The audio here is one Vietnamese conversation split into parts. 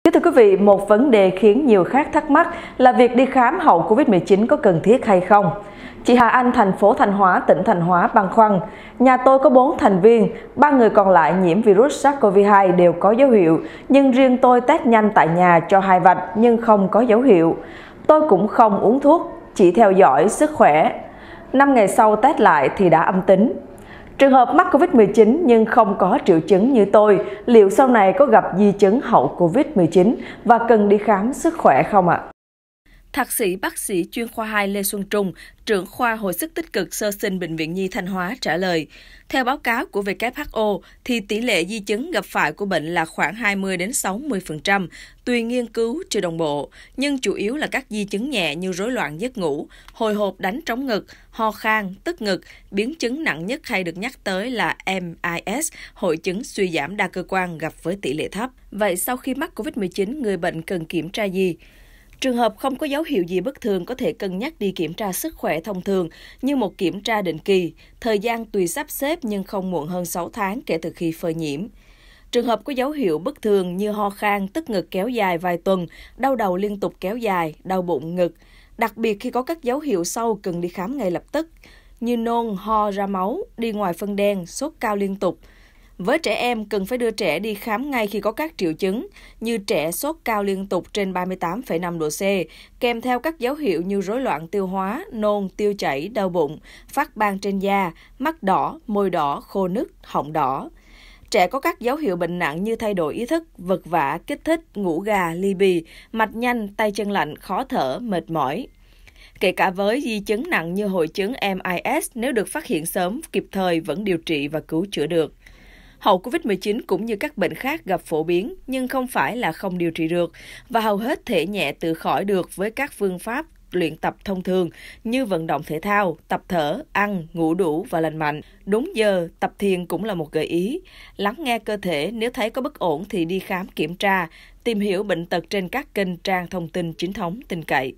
Thưa quý vị, một vấn đề khiến nhiều khác thắc mắc là việc đi khám hậu Covid-19 có cần thiết hay không? Chị Hà Anh, thành phố Thanh Hóa, tỉnh Thanh Hóa băn khoăn. Nhà tôi có 4 thành viên, 3 người còn lại nhiễm virus SARS-CoV-2 đều có dấu hiệu, nhưng riêng tôi test nhanh tại nhà cho 2 vạch nhưng không có dấu hiệu. Tôi cũng không uống thuốc, chỉ theo dõi sức khỏe. 5 ngày sau test lại thì đã âm tính. Trường hợp mắc Covid-19 nhưng không có triệu chứng như tôi, liệu sau này có gặp di chứng hậu Covid-19 và cần đi khám sức khỏe không ạ? Thạc sĩ bác sĩ chuyên khoa 2 Lê Xuân Trung, trưởng khoa hồi sức tích cực sơ sinh Bệnh viện Nhi Thanh Hóa trả lời. Theo báo cáo của WHO, thì tỷ lệ di chứng gặp phải của bệnh là khoảng 20-60%, tùy nghiên cứu chưa đồng bộ, nhưng chủ yếu là các di chứng nhẹ như rối loạn giấc ngủ, hồi hộp đánh trống ngực, ho khan, tức ngực, biến chứng nặng nhất hay được nhắc tới là MIS, hội chứng suy giảm đa cơ quan gặp với tỷ lệ thấp. Vậy sau khi mắc COVID-19, người bệnh cần kiểm tra gì? Trường hợp không có dấu hiệu gì bất thường có thể cân nhắc đi kiểm tra sức khỏe thông thường như một kiểm tra định kỳ, thời gian tùy sắp xếp nhưng không muộn hơn 6 tháng kể từ khi phơi nhiễm. Trường hợp có dấu hiệu bất thường như ho khan, tức ngực kéo dài vài tuần, đau đầu liên tục kéo dài, đau bụng ngực, đặc biệt khi có các dấu hiệu sau cần đi khám ngay lập tức như nôn, ho, ra máu, đi ngoài phân đen, sốt cao liên tục. Với trẻ em, cần phải đưa trẻ đi khám ngay khi có các triệu chứng như trẻ sốt cao liên tục trên 38,5 độ C, kèm theo các dấu hiệu như rối loạn tiêu hóa, nôn, tiêu chảy, đau bụng, phát ban trên da, mắt đỏ, môi đỏ, khô nứt, họng đỏ. Trẻ có các dấu hiệu bệnh nặng như thay đổi ý thức, vật vã, kích thích, ngủ gà, ly bì, mạch nhanh, tay chân lạnh, khó thở, mệt mỏi. Kể cả với di chứng nặng như hội chứng MIS, nếu được phát hiện sớm, kịp thời vẫn điều trị và cứu chữa được. Hậu Covid-19 cũng như các bệnh khác gặp phổ biến nhưng không phải là không điều trị được và hầu hết thể nhẹ tự khỏi được với các phương pháp luyện tập thông thường như vận động thể thao, tập thở, ăn, ngủ đủ và lành mạnh. Đúng giờ, tập thiền cũng là một gợi ý. Lắng nghe cơ thể, nếu thấy có bất ổn thì đi khám kiểm tra, tìm hiểu bệnh tật trên các kênh trang thông tin chính thống tin cậy.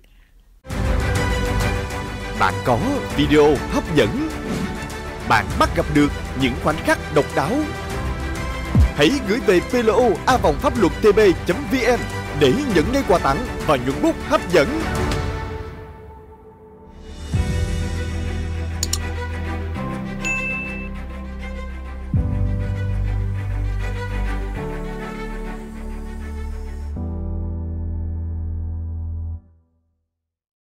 Bạn có video hấp dẫn. Bạn bắt gặp được những khoảnh khắc độc đáo. Hãy gửi về plo@phapluottb.vn để nhận ngay quà tặng và nhuận bút hấp dẫn.